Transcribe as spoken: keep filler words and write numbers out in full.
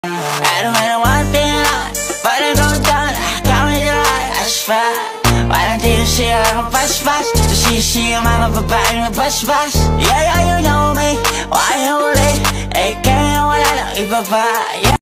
I don't really want to be alone, but I go down, got me the light, I swear. Why don't you see her bus bus? To see see your mama babae ng bus bus. Yeah, yeah, you know me, why you late? Eh, kaya wala nang iba pa, yeah.